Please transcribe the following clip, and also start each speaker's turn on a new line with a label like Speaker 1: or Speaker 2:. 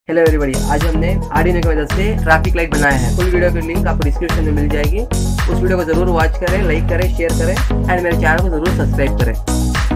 Speaker 1: Hello everybody, आज हमने Arduino की मदद से ट्रैफिक लाइट बनाया है। फुल वीडियो की लिंक आपको डिस्क्रिप्शन में मिल जाएगी। उस वीडियो को जरूर वॉच करें, लाइक करें, शेयर करें एंड मेरे चैनल को जरूर सब्सक्राइब करें।